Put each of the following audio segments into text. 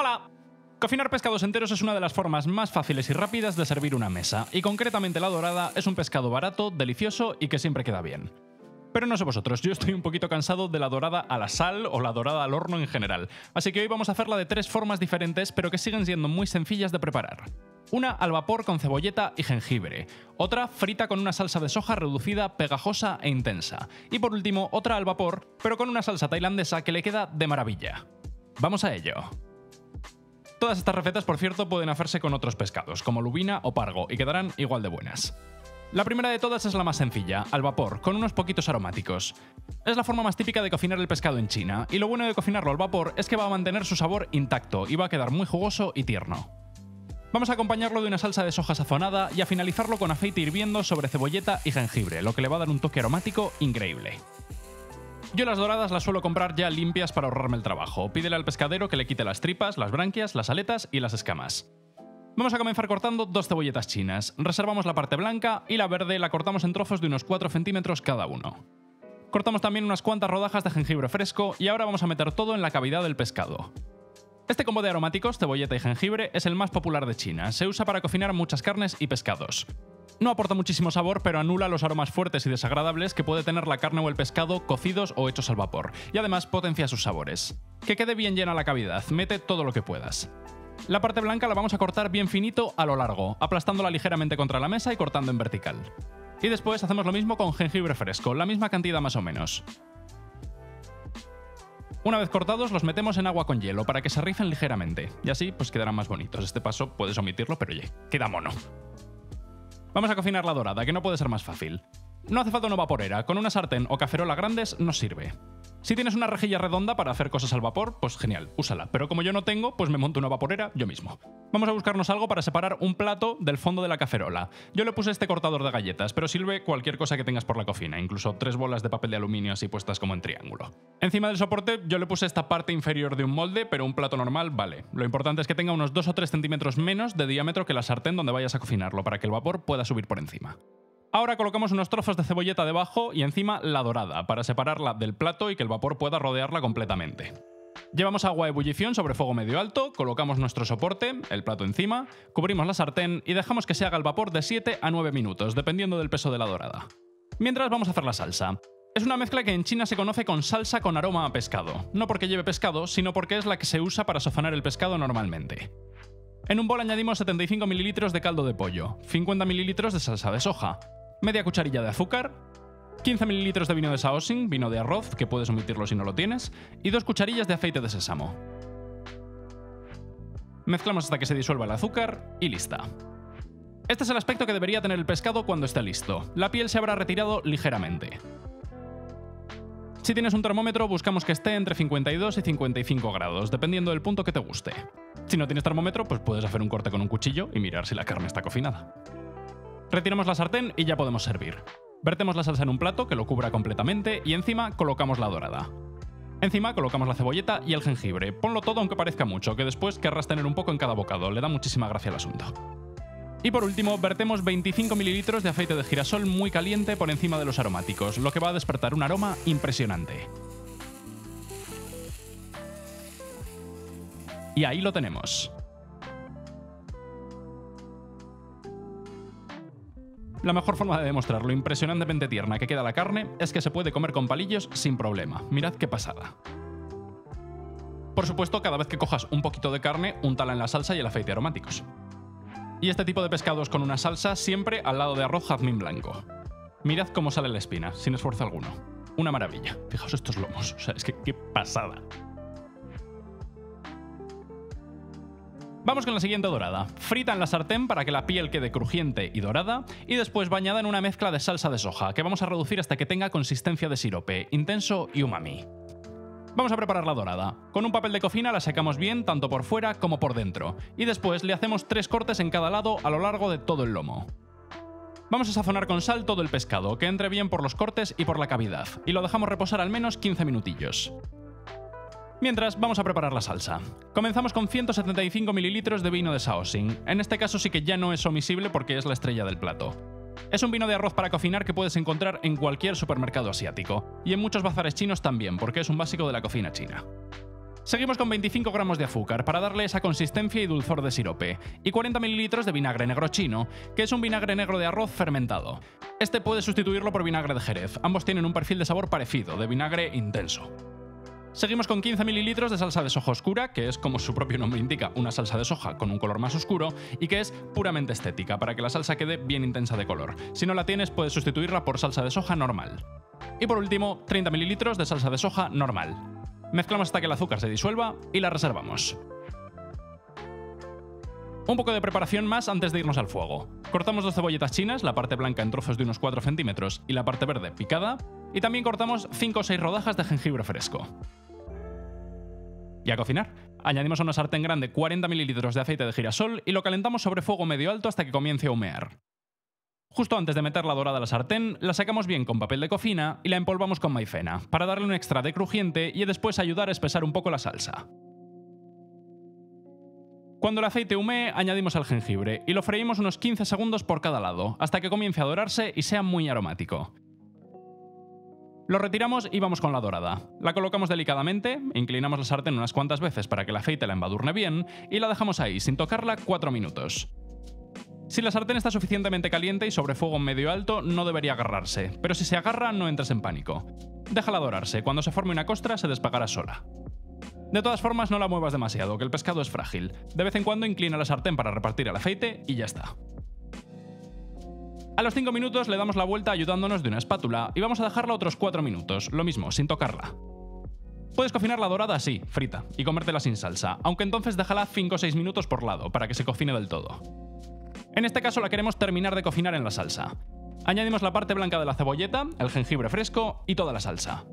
¡Hola! Cocinar pescados enteros es una de las formas más fáciles y rápidas de servir una mesa, y concretamente la dorada es un pescado barato, delicioso y que siempre queda bien. Pero no sé vosotros, yo estoy un poquito cansado de la dorada a la sal o la dorada al horno en general, así que hoy vamos a hacerla de 3 formas diferentes pero que siguen siendo muy sencillas de preparar. Una al vapor con cebolleta y jengibre, otra frita con una salsa de soja reducida, pegajosa e intensa, y por último otra al vapor pero con una salsa tailandesa que le queda de maravilla. ¡Vamos a ello! Todas estas recetas, por cierto, pueden hacerse con otros pescados, como lubina o pargo, y quedarán igual de buenas. La primera de todas es la más sencilla, al vapor, con unos poquitos aromáticos. Es la forma más típica de cocinar el pescado en China, y lo bueno de cocinarlo al vapor es que va a mantener su sabor intacto y va a quedar muy jugoso y tierno. Vamos a acompañarlo de una salsa de soja sazonada y a finalizarlo con aceite hirviendo sobre cebolleta y jengibre, lo que le va a dar un toque aromático increíble. Yo las doradas las suelo comprar ya limpias para ahorrarme el trabajo. Pídele al pescadero que le quite las tripas, las branquias, las aletas y las escamas. Vamos a comenzar cortando 2 cebolletas chinas. Reservamos la parte blanca y la verde la cortamos en trozos de unos 4 centímetros cada uno. Cortamos también unas cuantas rodajas de jengibre fresco y ahora vamos a meter todo en la cavidad del pescado. Este combo de aromáticos, cebolleta y jengibre, es el más popular de China. Se usa para cocinar muchas carnes y pescados. No aporta muchísimo sabor, pero anula los aromas fuertes y desagradables que puede tener la carne o el pescado cocidos o hechos al vapor, y además potencia sus sabores. Que quede bien llena la cavidad, mete todo lo que puedas. La parte blanca la vamos a cortar bien finito a lo largo, aplastándola ligeramente contra la mesa y cortando en vertical. Y después hacemos lo mismo con jengibre fresco, la misma cantidad más o menos. Una vez cortados los metemos en agua con hielo para que se ricen ligeramente, y así pues quedarán más bonitos. Este paso puedes omitirlo, pero oye, queda mono. Vamos a cocinar la dorada, que no puede ser más fácil. No hace falta una vaporera, con una sartén o cacerola grandes nos sirve. Si tienes una rejilla redonda para hacer cosas al vapor, pues genial, úsala, pero como yo no tengo, pues me monto una vaporera yo mismo. Vamos a buscarnos algo para separar un plato del fondo de la cacerola. Yo le puse este cortador de galletas, pero sirve cualquier cosa que tengas por la cocina, incluso 3 bolas de papel de aluminio así puestas como en triángulo. Encima del soporte yo le puse esta parte inferior de un molde, pero un plato normal vale. Lo importante es que tenga unos 2 o 3 centímetros menos de diámetro que la sartén donde vayas a cocinarlo, para que el vapor pueda subir por encima. Ahora colocamos unos trozos de cebolleta debajo y encima la dorada, para separarla del plato y que el vapor pueda rodearla completamente. Llevamos agua a ebullición sobre fuego medio alto, colocamos nuestro soporte, el plato encima, cubrimos la sartén y dejamos que se haga el vapor de 7 a 9 minutos, dependiendo del peso de la dorada. Mientras vamos a hacer la salsa. Es una mezcla que en China se conoce con salsa con aroma a pescado, no porque lleve pescado, sino porque es la que se usa para sazonar el pescado normalmente. En un bol añadimos 75 ml de caldo de pollo, 50 ml de salsa de soja, media cucharilla de azúcar, 15 ml de vino de Shaoxing, vino de arroz, que puedes omitirlo si no lo tienes, y 2 cucharillas de aceite de sésamo. Mezclamos hasta que se disuelva el azúcar y lista. Este es el aspecto que debería tener el pescado cuando esté listo. La piel se habrá retirado ligeramente. Si tienes un termómetro, buscamos que esté entre 52 y 55 grados, dependiendo del punto que te guste. Si no tienes termómetro, pues puedes hacer un corte con un cuchillo y mirar si la carne está cocinada. Retiramos la sartén y ya podemos servir. Vertemos la salsa en un plato que lo cubra completamente y encima colocamos la dorada. Encima colocamos la cebolleta y el jengibre. Ponlo todo aunque parezca mucho, que después querrás tener un poco en cada bocado, le da muchísima gracia al asunto. Y por último, vertemos 25 ml de aceite de girasol muy caliente por encima de los aromáticos, lo que va a despertar un aroma impresionante. Y ahí lo tenemos. La mejor forma de demostrar lo impresionantemente tierna que queda la carne es que se puede comer con palillos sin problema. Mirad qué pasada. Por supuesto, cada vez que cojas un poquito de carne, úntala en la salsa y el aceite aromáticos. Y este tipo de pescados con una salsa siempre al lado de arroz jazmín blanco. Mirad cómo sale la espina, sin esfuerzo alguno. Una maravilla. Fijaos estos lomos, o sea, es que qué pasada. Vamos con la siguiente dorada. Frita en la sartén para que la piel quede crujiente y dorada, y después bañada en una mezcla de salsa de soja, que vamos a reducir hasta que tenga consistencia de sirope, intenso y umami. Vamos a preparar la dorada. Con un papel de cocina la secamos bien tanto por fuera como por dentro, y después le hacemos 3 cortes en cada lado a lo largo de todo el lomo. Vamos a sazonar con sal todo el pescado, que entre bien por los cortes y por la cavidad, y lo dejamos reposar al menos 15 minutillos. Mientras, vamos a preparar la salsa. Comenzamos con 175 ml de vino de Shaoxing. En este caso sí que ya no es omisible porque es la estrella del plato. Es un vino de arroz para cocinar que puedes encontrar en cualquier supermercado asiático, y en muchos bazares chinos también, porque es un básico de la cocina china. Seguimos con 25 gramos de azúcar para darle esa consistencia y dulzor de sirope, y 40 ml de vinagre negro chino, que es un vinagre negro de arroz fermentado. Este puede sustituirlo por vinagre de Jerez, ambos tienen un perfil de sabor parecido, de vinagre intenso. Seguimos con 15 ml de salsa de soja oscura, que es, como su propio nombre indica, una salsa de soja con un color más oscuro, y que es puramente estética, para que la salsa quede bien intensa de color. Si no la tienes, puedes sustituirla por salsa de soja normal. Y por último, 30 ml de salsa de soja normal. Mezclamos hasta que el azúcar se disuelva y la reservamos. Un poco de preparación más antes de irnos al fuego. Cortamos 2 cebolletas chinas, la parte blanca en trozos de unos 4 centímetros y la parte verde picada, y también cortamos 5 o 6 rodajas de jengibre fresco. Y a cocinar. Añadimos a una sartén grande 40 ml de aceite de girasol y lo calentamos sobre fuego medio alto hasta que comience a humear. Justo antes de meterla dorada a la sartén, la sacamos bien con papel de cocina y la empolvamos con maicena, para darle un extra de crujiente y después ayudar a espesar un poco la salsa. Cuando el aceite humee, añadimos el jengibre y lo freímos unos 15 segundos por cada lado, hasta que comience a dorarse y sea muy aromático. Lo retiramos y vamos con la dorada. La colocamos delicadamente, inclinamos la sartén unas cuantas veces para que el aceite la embadurne bien y la dejamos ahí, sin tocarla, 4 minutos. Si la sartén está suficientemente caliente y sobre fuego medio alto, no debería agarrarse, pero si se agarra, no entres en pánico. Déjala dorarse, cuando se forme una costra se despegará sola. De todas formas, no la muevas demasiado, que el pescado es frágil. De vez en cuando inclina la sartén para repartir el aceite y ya está. A los 5 minutos le damos la vuelta ayudándonos de una espátula y vamos a dejarla otros 4 minutos, lo mismo, sin tocarla. Puedes cocinarla dorada así, frita, y comértela sin salsa, aunque entonces déjala 5 o 6 minutos por lado, para que se cocine del todo. En este caso la queremos terminar de cocinar en la salsa. Añadimos la parte blanca de la cebolleta, el jengibre fresco y toda la salsa.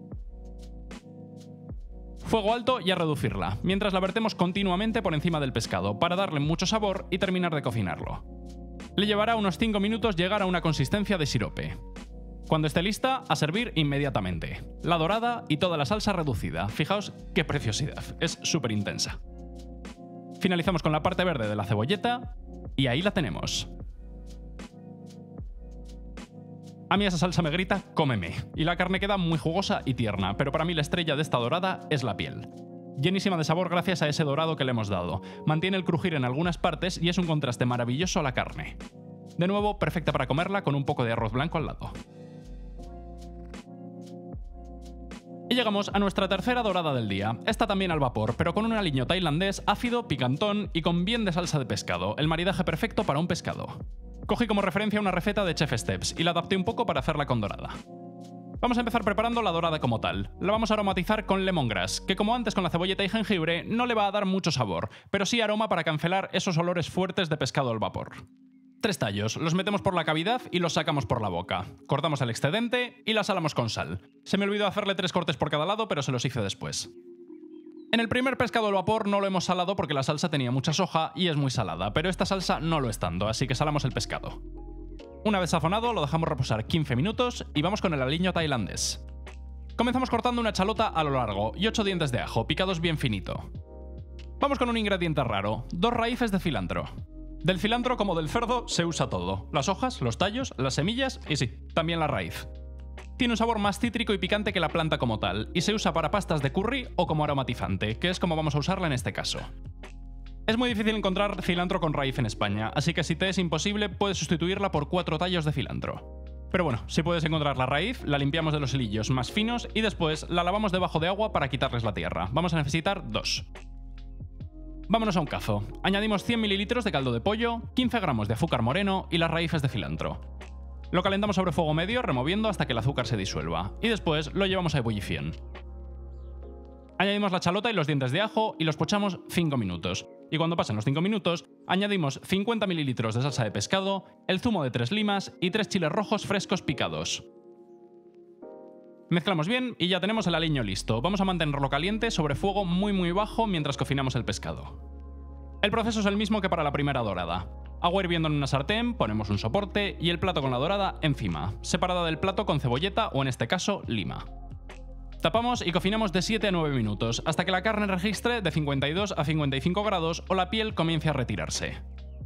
Fuego alto y a reducirla, mientras la vertemos continuamente por encima del pescado, para darle mucho sabor y terminar de cocinarlo. Le llevará unos 5 minutos llegar a una consistencia de sirope. Cuando esté lista, a servir inmediatamente. La dorada y toda la salsa reducida. Fijaos qué preciosidad, es súper intensa. Finalizamos con la parte verde de la cebolleta y ahí la tenemos. A mí esa salsa me grita "cómeme", y la carne queda muy jugosa y tierna, pero para mí la estrella de esta dorada es la piel. Llenísima de sabor gracias a ese dorado que le hemos dado. Mantiene el crujir en algunas partes y es un contraste maravilloso a la carne. De nuevo, perfecta para comerla con un poco de arroz blanco al lado. Y llegamos a nuestra tercera dorada del día, esta también al vapor, pero con un aliño tailandés ácido, picantón y con bien de salsa de pescado, el maridaje perfecto para un pescado. Cogí como referencia una receta de Chef Steps y la adapté un poco para hacerla con dorada. Vamos a empezar preparando la dorada como tal. La vamos a aromatizar con lemongrass, que como antes con la cebolleta y jengibre no le va a dar mucho sabor, pero sí aroma para cancelar esos olores fuertes de pescado al vapor. 3 tallos, los metemos por la cavidad y los sacamos por la boca. Cortamos el excedente y la salamos con sal. Se me olvidó hacerle 3 cortes por cada lado, pero se los hice después. En el primer pescado al vapor no lo hemos salado porque la salsa tenía mucha soja y es muy salada, pero esta salsa no lo es tanto, así que salamos el pescado. Una vez sazonado, lo dejamos reposar 15 minutos y vamos con el aliño tailandés. Comenzamos cortando una chalota a lo largo y 8 dientes de ajo, picados bien finito. Vamos con un ingrediente raro, 2 raíces de cilantro. Del cilantro como del cerdo se usa todo, las hojas, los tallos, las semillas y sí, también la raíz. Tiene un sabor más cítrico y picante que la planta como tal, y se usa para pastas de curry o como aromatizante, que es como vamos a usarla en este caso. Es muy difícil encontrar cilantro con raíz en España, así que si te es imposible puedes sustituirla por 4 tallos de cilantro. Pero bueno, si puedes encontrar la raíz, la limpiamos de los hilillos más finos y después la lavamos debajo de agua para quitarles la tierra. Vamos a necesitar 2. Vámonos a un cazo. Añadimos 100 ml de caldo de pollo, 15 gramos de azúcar moreno y las raíces de cilantro. Lo calentamos sobre fuego medio, removiendo hasta que el azúcar se disuelva, y después lo llevamos a ebullición. Añadimos la chalota y los dientes de ajo y los pochamos 5 minutos. Y cuando pasen los 5 minutos, añadimos 50 ml de salsa de pescado, el zumo de 3 limas y 3 chiles rojos frescos picados. Mezclamos bien y ya tenemos el aliño listo. Vamos a mantenerlo caliente sobre fuego muy bajo mientras cocinamos el pescado. El proceso es el mismo que para la primera dorada. Agua hirviendo en una sartén, ponemos un soporte y el plato con la dorada encima, separada del plato con cebolleta o en este caso lima. Tapamos y cocinamos de 7 a 9 minutos, hasta que la carne registre de 52 a 55 grados o la piel comience a retirarse.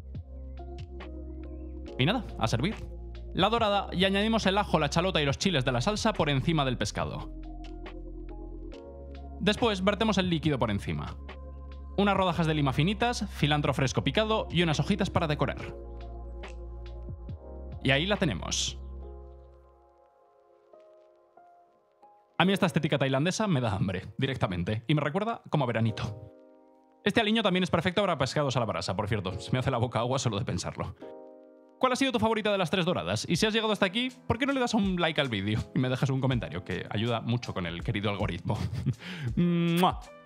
Y nada, a servir. La dorada y añadimos el ajo, la chalota y los chiles de la salsa por encima del pescado. Después vertemos el líquido por encima. Unas rodajas de lima finitas, cilantro fresco picado y unas hojitas para decorar. Y ahí la tenemos. A mí esta estética tailandesa me da hambre, directamente, y me recuerda como a veranito. Este aliño también es perfecto para pescados a la brasa, por cierto, se me hace la boca agua solo de pensarlo. ¿Cuál ha sido tu favorita de las 3 doradas? Y si has llegado hasta aquí, ¿por qué no le das un like al vídeo y me dejas un comentario, que ayuda mucho con el querido algoritmo? ¡Mua!